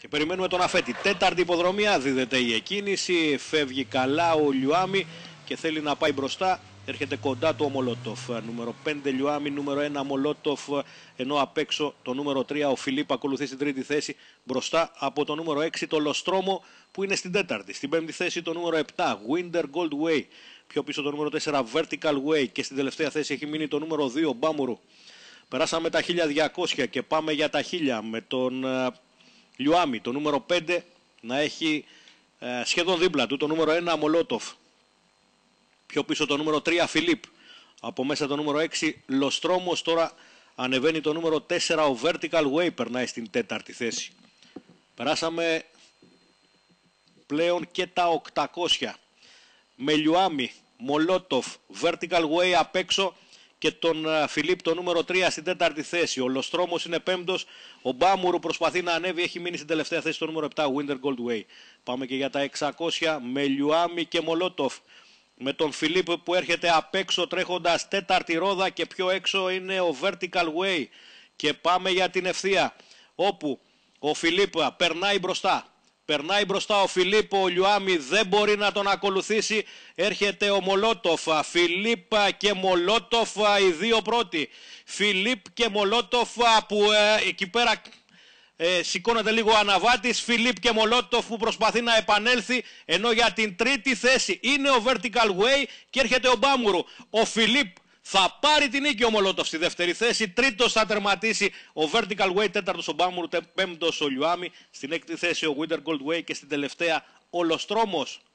περιμένουμε τον αφέτη. Τέταρτη υποδρομία, δίδεται η εκκίνηση, φεύγει καλά ο Λιουάμι και θέλει να πάει μπροστά. Έρχεται κοντά του ο Μολότοφ. Νούμερο 5 Λιουάμι, νούμερο 1 Μολότοφ, ενώ απ' έξω το νούμερο 3 ο Φιλίπ ακολουθεί στην τρίτη θέση μπροστά από το νούμερο 6 το Λοστρόμο που είναι στην τέταρτη. Στην πέμπτη θέση το νούμερο 7 Winder Gold Way, πιο πίσω το νούμερο 4 Vertical Way και στην τελευταία θέση έχει μείνει το νούμερο 2 Μπάμουρου. Περάσαμε τα 1200 και πάμε για τα 1000 με τον Λιουάμι, το νούμερο 5 να έχει σχεδόν δίπλα του το νούμερο 1 Μολότοφ. Πιο πίσω το νούμερο 3 Φιλίπ. Από μέσα το νούμερο 6 Λοστρόμος. Τώρα ανεβαίνει το νούμερο 4 ο Vertical Way. Περνάει στην τέταρτη θέση. Περάσαμε πλέον και τα 800. Με Λιουάμι, Μολότοφ, Vertical Way απ' έξω και τον Φιλίπ το νούμερο 3 στην τέταρτη θέση. Ο Λοστρόμος είναι πέμπτος. Ο Μπάμουρου προσπαθεί να ανέβει. Έχει μείνει στην τελευταία θέση το νούμερο 7 Winder Gold Way. Πάμε και για τα 600 με Λιουάμι και Μολότοφ. Με τον Φιλίπ που έρχεται απ' έξω τρέχοντας τέταρτη ρόδα και πιο έξω είναι ο Vertical Way. Και πάμε για την ευθεία όπου ο Φιλίπ περνάει μπροστά. Περνάει μπροστά ο Φιλίπ, ο Λιουάμι δεν μπορεί να τον ακολουθήσει. Έρχεται ο Μολότοφ, Φιλίπ και Μολότοφ οι δύο πρώτοι. Φιλίπ και Μολότοφ που εκεί πέρα σηκώνεται λίγο ο αναβάτης. Φιλίπ και Μολότοφ που προσπαθεί να επανέλθει, ενώ για την τρίτη θέση είναι ο Vertical Way και έρχεται ο Μπάμουρου. Ο Φιλίπ θα πάρει την νίκη, ο Μολότοφ στη δεύτερη θέση, τρίτος θα τερματίσει ο Vertical Way, τέταρτος ο Μπάμουρου, πέμπτος ο Λιουάμι, στην έκτη θέση ο Winder Gold Way και στην τελευταία ο Λοστρόμος.